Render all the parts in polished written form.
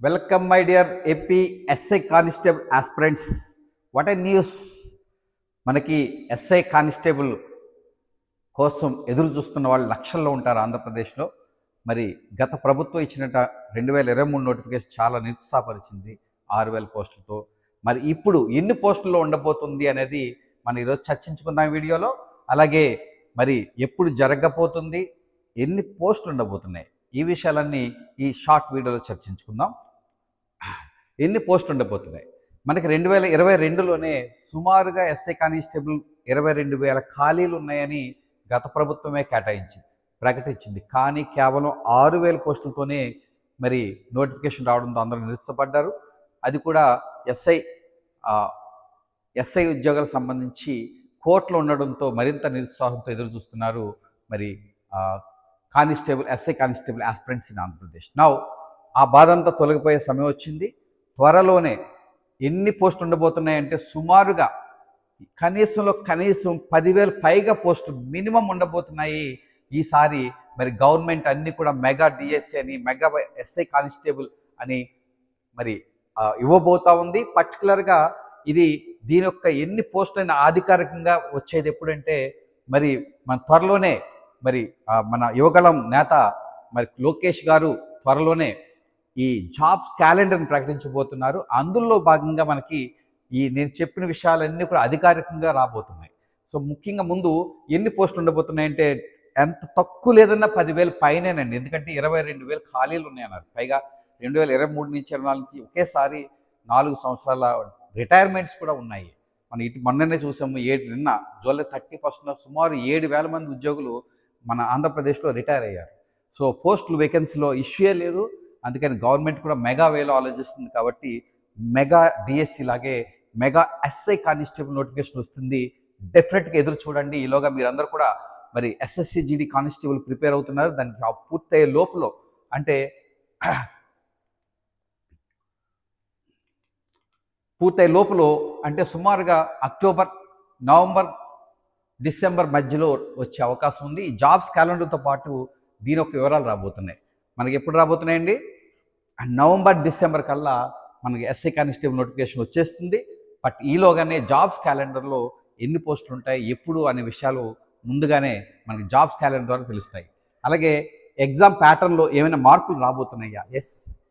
Welcome my dear AP SI constable aspirants. What a news! మనకి SI constable కోసం ఎదురు చూస్తున్న వాళ్ళు లక్షల్లో ఉంటారు ఆంధ్రప్రదేశ్లో. మరి గత ప్రభుత్వం ఇచ్చినట్టు 2023 నోటిఫికేషన్ చాలా నిరుత్సాహపరిచింది 6000 పోస్టులతో. మరి ఇప్పుడు ఎన్ని పోస్టుల్లో ఉండబోతుంది అనేది మనం ఈరోజు చర్చించుకుందాం వీడియోలో. అలాగే మరి ఎప్పుడు జరగబోతుంది, ఎన్ని పోస్టులు ఉండబోతున్నాయి, ఈ విషయాలన్నీ ఈ షార్ట్ వీడియోలో చర్చించుకుందాం. ఎన్ని పోస్టులు ఉండబోతున్నాయి మనకి 2022లోనే సుమారుగా ఎస్ఐ కానిస్టేబుల్ 22,000 ఖాళీలు ఉన్నాయని గత ప్రభుత్వమే ప్రకటించింది. కానీ కేవలం 6,000 పోస్టులతోనే మరి నోటిఫికేషన్ రావడంతో అందరూ నిరుత్సాహపడ్డారు. అది కూడా ఎస్ఐ ఉద్యోగాలకు సంబంధించి కోర్టులో ఉండడంతో మరింత నిరుత్సాహంతో ఎదురు చూస్తున్నారు మరి SI constable aspirants in Andhra Pradesh. Now ఆ బాధ అంతా తొలగిపోయే సమయం వచ్చింది. త్వరలోనే ఎన్ని పోస్టులు ఉండబోతున్నాయంటే సుమారుగా కనీసం 10,000 పైగా పోస్టులు మినిమం ఉండబోతున్నాయి. ఈసారి మరి గవర్నమెంట్ అన్ని కూడా మెగా డిఎస్సి అని, మెగా ఎస్ఐ కానిస్టేబుల్ అని మరి ఇవ్వబోతా ఉంది. పర్టికులర్గా దీని యొక్క ఎన్ని పోస్టులైనా అధికారికంగా వచ్చేది ఎప్పుడంటే మరి మన త్వరలోనే మరి మన యువగళం నేత మరి లోకేష్ గారు త్వరలోనే ఈ జాబ్స్ క్యాలెండర్ని ప్రకటించబోతున్నారు. అందులో భాగంగా మనకి నేను చెప్పిన విషయాలన్నీ కూడా అధికారికంగా రాబోతున్నాయి. సో ముఖ్యంగా ముందు ఎన్ని పోస్టులు ఉండబోతున్నాయంటే ఎంత తక్కువ లేదన్నా 10,000 పైనేనండి. ఎందుకంటే 22,000 ఖాళీలు ఉన్నాయన్నారు. పైగా 2023 నుంచి 24కి ఒకేసారి 4 సంవత్సరాల రిటైర్మెంట్స్ కూడా ఉన్నాయి. మనం మొన్ననే చూసాము. నిన్న జూలై 31న సుమారు 7,000 మంది ఉద్యోగులు మన ఆంధ్రప్రదేశ్లో రిటైర్ అయ్యారు. సో పోస్టులు వేకెన్సీలో ఇష్యూయే లేదు. అందుకని గవర్నమెంట్ కూడా మెగా వేలో ఆలోచిస్తుంది. కాబట్టి మెగా డిఎస్సి లాగే మెగా ఎస్ఐ కానిస్టేబుల్ నోటిఫికేషన్ వస్తుంది. డెఫినెట్గా ఎదురు చూడండి. ఈలోగా మీరందరూ కూడా మరి ఎస్ఎస్సి జీడీ కానిస్టేబుల్ ప్రిపేర్ అవుతున్నారు. దానికి పూర్తయ్యే లోపల అంటే సుమారుగా అక్టోబర్, నవంబర్, డిసెంబర్ మధ్యలో వచ్చే అవకాశం ఉంది. ఈ జాబ్స్ క్యాలెండర్తో పాటు దీని యొక్క వివరాలు రాబోతున్నాయి. మనకి ఎప్పుడు రాబోతున్నాయండి? నవంబర్, డిసెంబర్ కల్లా మనకి ఎస్ఐ కానిస్టేబుల్ నోటిఫికేషన్ వచ్చేస్తుంది. బట్ ఈలోగానే జాబ్స్ క్యాలెండర్లో ఎన్ని పోస్టులు ఉంటాయి, ఎప్పుడు అనే విషయాలు ముందుగానే మనకి జాబ్స్ క్యాలెండర్ ద్వారా తెలుస్తాయి. అలాగే ఎగ్జామ్ ప్యాటర్న్లో ఏమైనా మార్పులు రాబోతున్నాయా? ఎస్,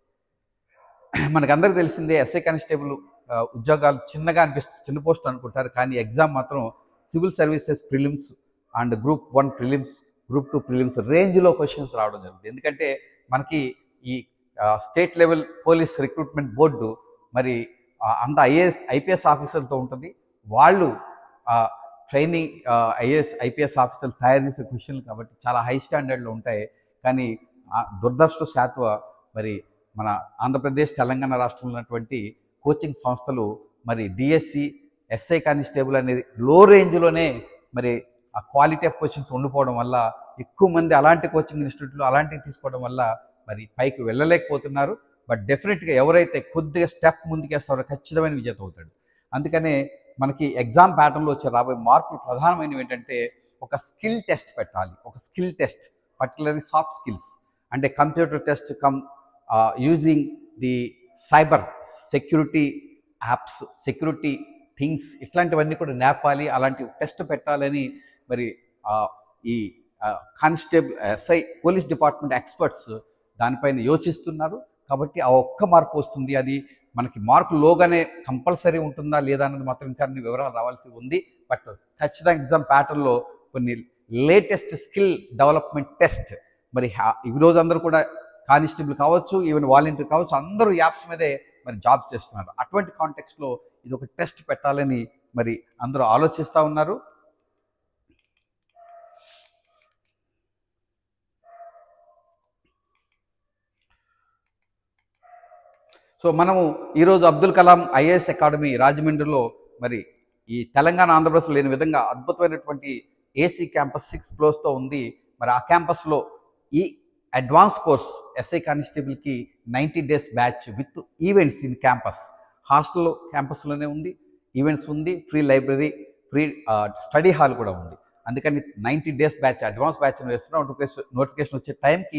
మనకందరికీ తెలిసిందే ఎస్ఐ కానిస్టేబుల్ ఉద్యోగాలు చిన్నగా అనిపిస్తుంది, చిన్న పోస్టులు అనుకుంటారు. కానీ ఎగ్జామ్ మాత్రం civil services prelims and group 1 prelims, group 2 prelims రేంజ్లో క్వశ్చన్స్ రావడం జరుగుతుంది. ఎందుకంటే మనకి ఈ state level police recruitment board మరి అంత ఐపీఎస్ ఆఫీసర్లతో ఉంటుంది. వాళ్ళు ట్రైనింగ్ ఐపీఎస్ ఆఫీసర్లు తయారు చేసే క్వశ్చన్లు కాబట్టి చాలా హై స్టాండర్డ్లో ఉంటాయి. కానీ దురదృష్టవశాత్తు మరి మన ఆంధ్రప్రదేశ్, తెలంగాణ రాష్ట్రంలో ఉన్నటువంటి కోచింగ్ సంస్థలు మరి డిఎస్సి, ఎస్ఐ కానిస్టేబుల్ అనేది లో రేంజ్లోనే మరి ఆ క్వాలిటీ ఆఫ్ క్వశ్చన్స్ ఉండిపోవడం వల్ల ఎక్కువ మంది అలాంటి కోచింగ్ ఇన్స్టిట్యూట్లు అలాంటివి తీసుకోవడం వల్ల మరి పైకి వెళ్ళలేకపోతున్నారు. బట్ డెఫినెట్గా ఎవరైతే కొద్దిగా స్టెప్ ముందుకేస్తారో ఖచ్చితమైన విజేత అవుతాడు. అందుకనే మనకి ఎగ్జామ్ ప్యాటర్న్లో వచ్చే రాబోయే మార్పులు ప్రధానమైనవి ఏంటంటే ఒక స్కిల్ టెస్ట్ పెట్టాలి. ఒక skill test, particularly soft skills అంటే computer test using the cyber security apps, security things, ఇట్లాంటివన్నీ కూడా నేర్పాలి. అలాంటి టెస్ట్ పెట్టాలని మరి ఈ constable SI police department experts దానిపైన యోచిస్తున్నారు. కాబట్టి ఆ ఒక్క మార్పు వస్తుంది. అది మనకి మార్కులోగానే కంపల్సరీ ఉంటుందా లేదా అన్నది మాత్రం ఇంకా అన్ని వివరాలు రావాల్సి ఉంది. బట్ ఖచ్చితంగా ఎగ్జామ్ ప్యాటర్న్లో కొన్ని లేటెస్ట్ స్కిల్ డెవలప్మెంట్ టెస్ట్ మరి ఈరోజు అందరూ కూడా కానిస్టేబుల్ కావచ్చు, ఈవెన్ వాలంటీర్ కావచ్చు, అందరూ యాప్స్ మీదే మరి జాబ్ చేస్తున్నారు. అటువంటి కాంటెక్స్లో ఇది ఒక టెస్ట్ పెట్టాలని మరి అందరూ ఆలోచిస్తూ ఉన్నారు. సో మనము ఈరోజు అబ్దుల్ కలాం ఐఏఎస్ అకాడమీ రాజమండ్రిలో మరి ఈ తెలంగాణ, ఆంధ్రప్రదేశ్లో లేని విధంగా అద్భుతమైనటువంటి ఏసీ క్యాంపస్ 6 ఫ్లోర్స్తో ఉంది. మరి ఆ క్యాంపస్లో ఈ అడ్వాన్స్ కోర్స్ ఎస్ఐ కానిస్టేబుల్కి 90 days batch with events in campus. Hostel క్యాంపస్లోనే ఉంది, ఈవెంట్స్ ఉంది, free library, free study hall కూడా ఉంది. అందుకని 90 days బ్యాచ్, అడ్వాన్స్ బ్యాచ్ వేస్తున్నాం. నోటిఫికేషన్ వచ్చే టైంకి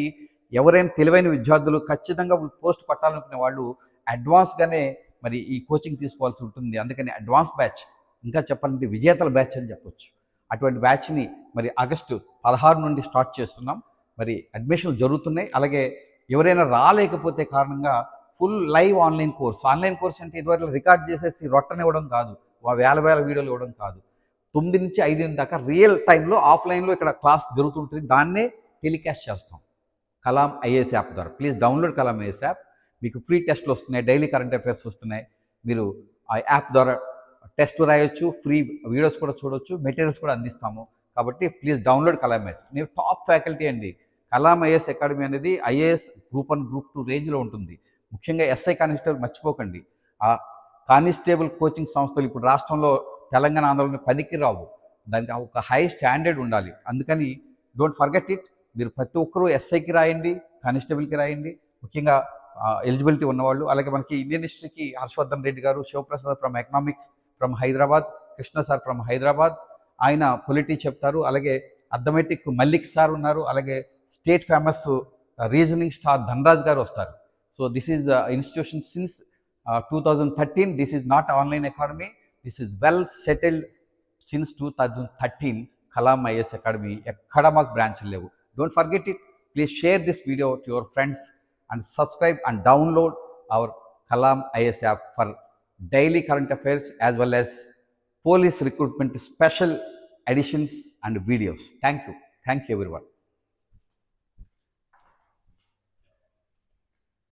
ఎవరైనా తెలివైన విద్యార్థులు ఖచ్చితంగా పోస్ట్ కొట్టాలనుకునే వాళ్ళు అడ్వాన్స్గానే మరి ఈ కోచింగ్ తీసుకోవాల్సి ఉంటుంది. అందుకని అడ్వాన్స్ బ్యాచ్, ఇంకా చెప్పాలంటే విజేతల బ్యాచ్ అని చెప్పొచ్చు. అటువంటి బ్యాచ్ని మరి ఆగస్టు 16 నుండి స్టార్ట్ చేస్తున్నాం. మరి అడ్మిషన్లు జరుగుతున్నాయి. అలాగే ఎవరైనా రాలేకపోతే కారణంగా full live online course. Online course అంటే ఇదివరకు రికార్డ్ చేసేసి రొట్టనివ్వడం కాదు, వేల వీడియోలు ఇవ్వడం కాదు. 9 నుంచి 5 దాకా రియల్ టైంలో ఆఫ్లైన్లో ఇక్కడ క్లాస్ జరుగుతుంటుంది. దాన్నే టెలికాస్ట్ చేస్తాం కలాం ఐఏఎస్ యాప్ ద్వారా. Please download Kalam IAS app. మీకు ఫ్రీ టెస్ట్లు వస్తున్నాయి, డైలీ కరెంట్ అఫైర్స్ వస్తున్నాయి. మీరు ఆ యాప్ ద్వారా టెస్ట్ రాయొచ్చు, ఫ్రీ వీడియోస్ కూడా చూడొచ్చు, మెటీరియల్స్ కూడా అందిస్తాము. కాబట్టి ప్లీజ్ డౌన్లోడ్ కలాం ఐఏఎస్. నేను టాప్ ఫ్యాకల్టీ అండి. కలాం ఐఏఎస్ అకాడమీ అనేది ఐఏఎస్ గ్రూప్ 1 గ్రూప్ 2 రేంజ్లో ఉంటుంది. ముఖ్యంగా ఎస్ఐ కానిస్టేబుల్ మర్చిపోకండి. ఆ కానిస్టేబుల్ కోచింగ్ సంస్థలు ఇప్పుడు రాష్ట్రంలో తెలంగాణ, ఆంధ్రలో పనికి రావు. దానికి ఒక హై స్టాండర్డ్ ఉండాలి. అందుకని డోంట్ ఫర్గెట్ ఇట్. మీరు ప్రతి ఒక్కరూ ఎస్ఐకి రాయండి, కానిస్టేబుల్కి రాయండి, ముఖ్యంగా ఎలిజిబిలిటీ ఉన్నవాళ్ళు. అలాగే మనకి ఇండియన్ హిస్టరీకి హర్షవర్ధన్ రెడ్డి గారు, Shivaprasad from economics from Hyderabad, Krishna sir from Hyderabad, ఆయన పొలిటీ చెప్తారు. అలాగే అథమెటిక్ మల్లిక్ సార్ ఉన్నారు. అలాగే state famous reasoning star Dhanaraj గారు వస్తారు. So this is institution since 2013. This is not online academy. This is well settled since 2013. Kalam IAS academy ఎక్కడ మాకు బ్రాంచ్లు లేవు. Don't forget it. Please share this video to your friends and subscribe and download our Kalam IAS app for daily current affairs as well as police recruitment special editions and videos. Thank you everyone.